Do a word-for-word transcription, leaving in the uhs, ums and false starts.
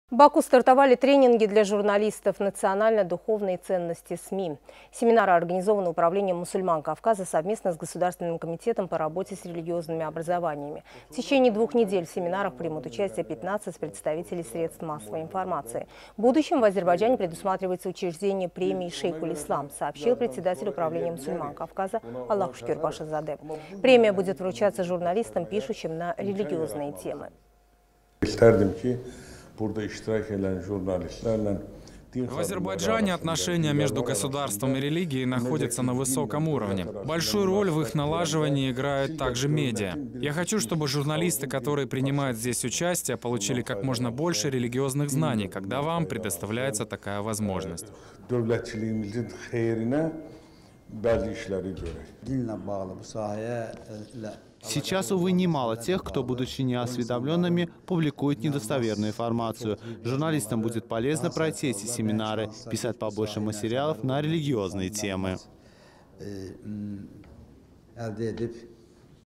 В Баку стартовали тренинги для журналистов «Национально-духовные ценности СМИ». Семинары организованы Управлением мусульман Кавказа совместно с Государственным комитетом по работе с религиозными образованиями. В течение двух недель в семинарах примут участие пятнадцать представителей средств массовой информации. В будущем в Азербайджане предусматривается учреждение премии «Шейхуль Ислам», сообщил председатель Управления мусульман Кавказа Аллахушкюр Башазаде. Премия будет вручаться журналистам, пишущим на религиозные темы. В Азербайджане отношения между государством и религией находятся на высоком уровне. Большую роль в их налаживании играют также медиа. Я хочу, чтобы журналисты, которые принимают здесь участие, получили как можно больше религиозных знаний, когда вам предоставляется такая возможность. Сейчас, увы, немало тех, кто, будучи неосведомленными, публикует недостоверную информацию. Журналистам будет полезно пройти эти семинары, писать побольше материалов на религиозные темы.